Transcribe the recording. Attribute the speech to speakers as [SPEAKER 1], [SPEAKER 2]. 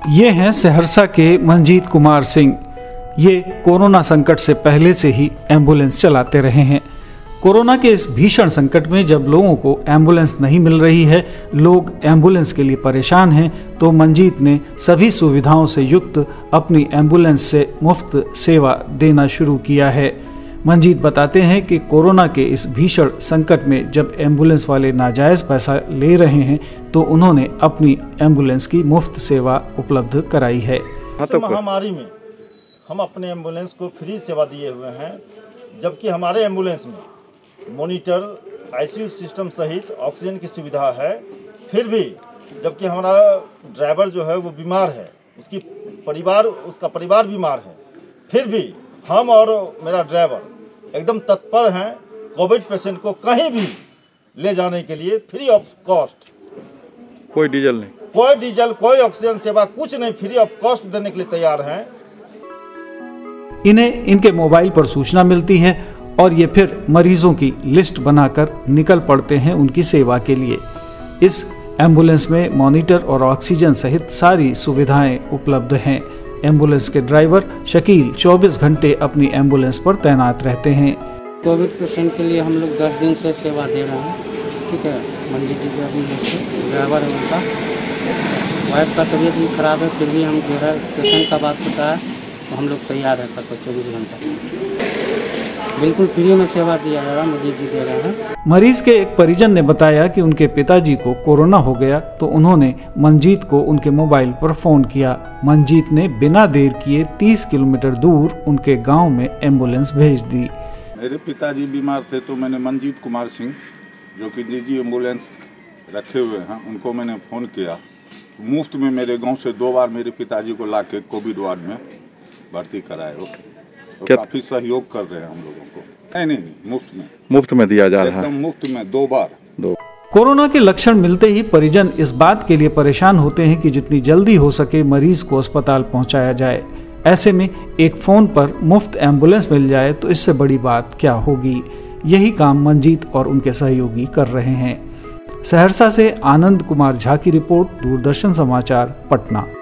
[SPEAKER 1] ये हैं सहरसा के मनजीत कुमार सिंह। ये कोरोना संकट से पहले से ही एम्बुलेंस चलाते रहे हैं। कोरोना के इस भीषण संकट में जब लोगों को एम्बुलेंस नहीं मिल रही है, लोग एम्बुलेंस के लिए परेशान हैं, तो मनजीत ने सभी सुविधाओं से युक्त अपनी एम्बुलेंस से मुफ्त सेवा देना शुरू किया है। मनजीत बताते हैं कि कोरोना के इस भीषण संकट में जब एम्बुलेंस वाले नाजायज़ पैसा ले रहे हैं तो उन्होंने अपनी एम्बुलेंस की मुफ्त सेवा उपलब्ध कराई है।
[SPEAKER 2] इस महामारी में हम अपने एम्बुलेंस को फ्री सेवा दिए हुए हैं, जबकि हमारे एम्बुलेंस में मॉनिटर, आईसीयू सिस्टम सहित ऑक्सीजन की सुविधा है। फिर भी जबकि हमारा ड्राइवर जो है वो बीमार है, उसका परिवार बीमार है, फिर भी हम और मेरा ड्राइवर एकदम तत्पर हैं कोविड पेशेंट को कहीं भी ले जाने के लिए फ्री ऑफ कॉस्ट।
[SPEAKER 3] कोई डीजल नहीं,
[SPEAKER 2] कोई ऑक्सीजन सेवा, कुछ नहीं, फ्री ऑफ कॉस्ट देने के लिए तैयार हैं।
[SPEAKER 1] इन्हें इनके मोबाइल पर सूचना मिलती है और ये फिर मरीजों की लिस्ट बनाकर निकल पड़ते हैं उनकी सेवा के लिए। इस एम्बुलेंस में मॉनिटर और ऑक्सीजन सहित सारी सुविधाएं उपलब्ध हैं। एम्बुलेंस के ड्राइवर शकील 24 घंटे अपनी एम्बुलेंस पर तैनात रहते हैं।
[SPEAKER 4] कोविड पेशेंट के लिए हम लोग 10 दिन से सेवा दे रहे हैं। ठीक है, मंजी जी के अभी जैसे ड्राइवर है, उनका वाइफ का तबीयत भी खराब है, फिर भी हम जो है पेशेंट का बात पता है तो हम लोग तैयार है तक 24 घंटा बिल्कुल फ्री में सेवा दिया जा रहा है, मंजी जी दे रहे हैं।
[SPEAKER 1] मरीज के एक परिजन ने बताया कि उनके पिताजी को कोरोना हो गया तो उन्होंने मनजीत को उनके मोबाइल पर फोन किया। मनजीत ने बिना देर किए 30 किलोमीटर दूर उनके गांव में एम्बुलेंस भेज दी।
[SPEAKER 5] मेरे पिताजी बीमार थे तो मैंने मनजीत कुमार सिंह, जो कि निजी एम्बुलेंस रखे हुए हैं, उनको मैंने फ़ोन किया। मुफ्त में मेरे गांव से 2 बार मेरे पिताजी को लाके कोविड वार्ड में भर्ती कराए हो। तो काफ़ी सहयोग कर रहे हैं हम लोगों को। नहीं, मुफ्त में दिया जा रहा है, एकदम मुफ्त में 2 बार।
[SPEAKER 1] कोरोना के लक्षण मिलते ही परिजन इस बात के लिए परेशान होते हैं कि जितनी जल्दी हो सके मरीज को अस्पताल पहुंचाया जाए। ऐसे में एक फोन पर मुफ्त एम्बुलेंस मिल जाए तो इससे बड़ी बात क्या होगी। यही काम मनजीत और उनके सहयोगी कर रहे हैं। सहरसा से आनंद कुमार झा की रिपोर्ट, दूरदर्शन समाचार, पटना।